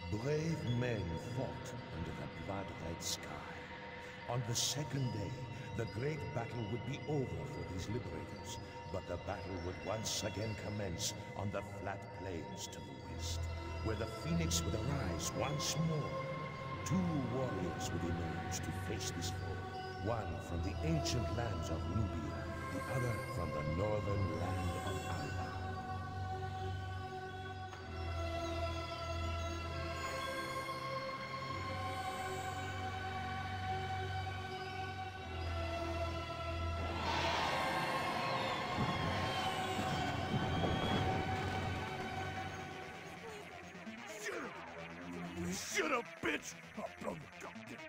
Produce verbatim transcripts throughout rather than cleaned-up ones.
Brave men fought under the blood-red sky. On the second day, the great battle would be over for these liberators, but the battle would once again commence on the flat plains to the west, where the Phoenix would arise once more. Two warriors would emerge to face this foe, one from the ancient lands of Nubia, the other from the northern land of Alba. Shut up, bitch! I'll blow your goddamn...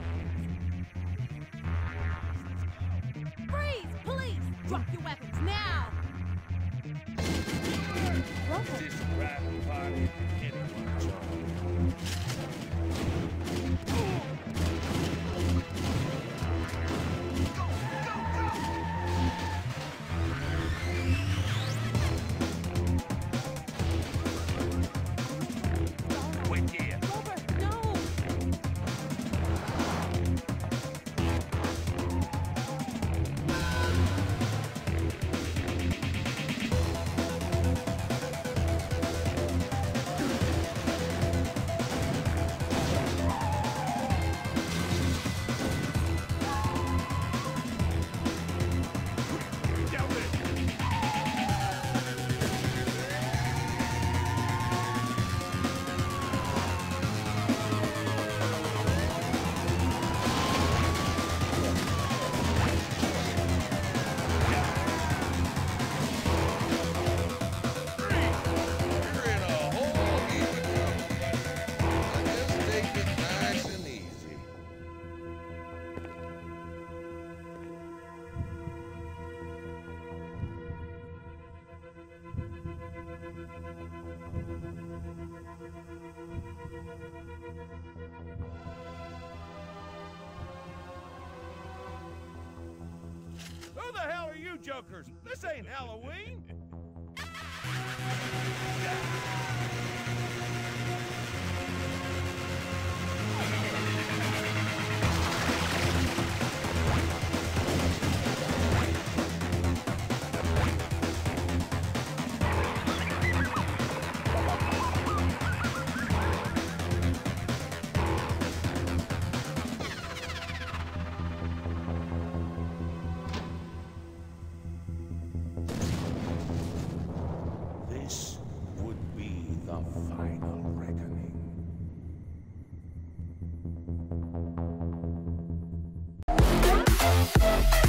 Freeze! Police! Drop your weapons now! This rap party anyone, John. Who the hell are you jokers? This ain't Halloween! This would be the final reckoning. Freeze!